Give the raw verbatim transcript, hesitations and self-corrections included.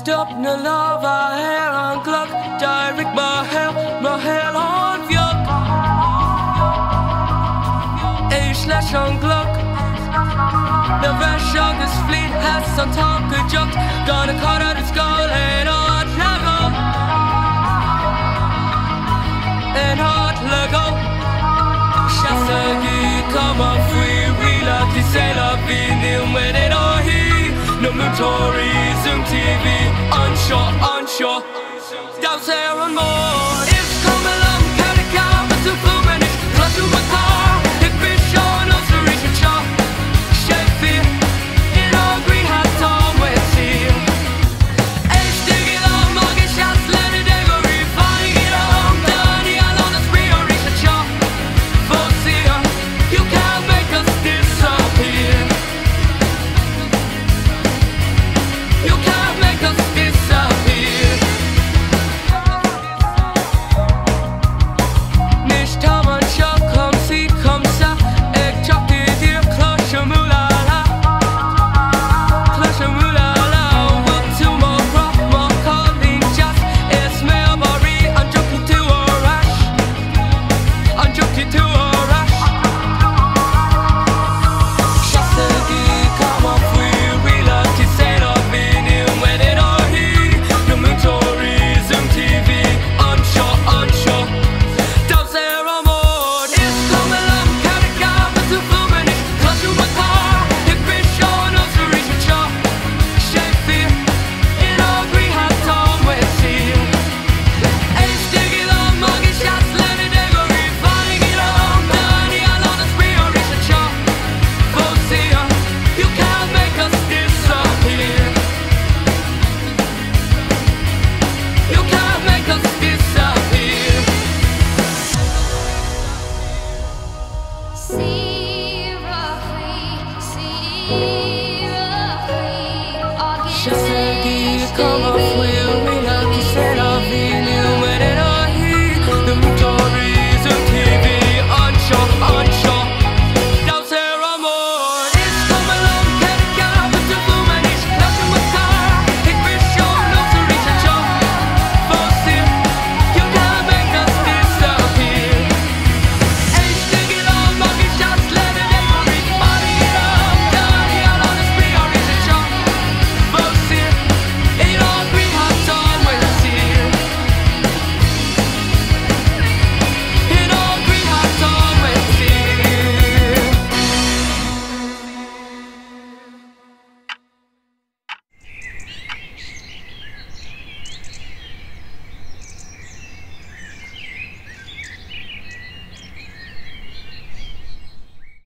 Stop na lava her an glug Direct ma hel, ma hel an viog Eich leis an glug Na bheith agus fleet has an tá go jugt Gana cara is gáil in áit lego In áit lego Siasagi come on free Wheela ti say la vi with it all he No Muntori, Zoom T V Onshore, onshore Down there and more It's come along, carry car But two full minutes, close to my car Ik ben shown ons to reach a chop Shape fear In all green hat on with seal Eich stig it on, morgen shots Let it go, refine it on Dani along the spree or reach a chop For seal You can't make us disappear You can't make us disappear Nicht taman shop come see come sa Ek chokki dir clutch a mulala Clutch a mulala What to more rock more calling just It's me a bari I'm joking to a rush I'm joking to a rush Shasagi come on free We love to say love in you when it all he No Muntori Zoom T V Onshore, onshore Down there on board It's coming along, carry car But two full minutes, close to my car Ik ben shown ons to reach a chop Shape fear In all green hat on with seal Eich stig it on, morgen shots Let it go, refine it on Dani along the spree or reach a chop For seal You can't make us disappear You can't make us disappear Shasagi come off with